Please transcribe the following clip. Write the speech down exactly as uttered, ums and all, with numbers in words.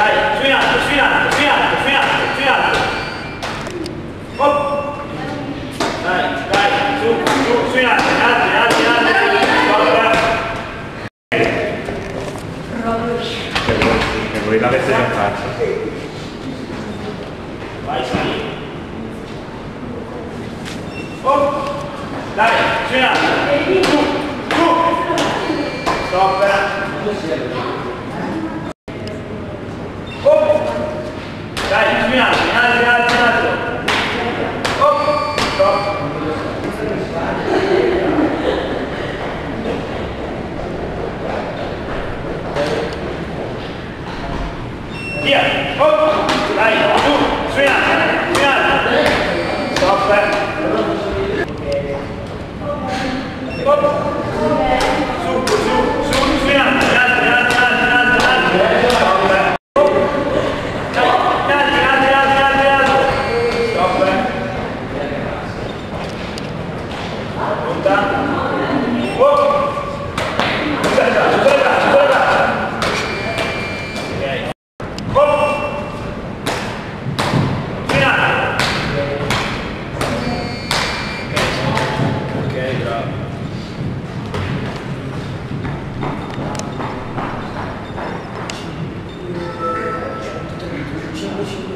dai, su in alto, su in alto, su in alto, su in alto, su in alto. Hop. Dai, dai, su, su, su in alto, in alto, in alto, in alto. Che voi l'avete già fatto. Vai, sali. Hop. Dai, su in alto. Su, su. Stop. Hop. Dai, su in alto, in alto, in alto, in alto. Hop. Stop. Via. Hop. Dai, su, su in alto, su in alto. Stop. Hop. Su, su, su, su in alto, in alto, in alto, in alto, in alto, in alto. Stop. Hop. In alto, in alto, in alto, in alto, in alto. Stop. Punta. Hop. Aspetta, aspetta, aspetta. Ok. Hop. Su in alto. Ok, bravo. Cinque,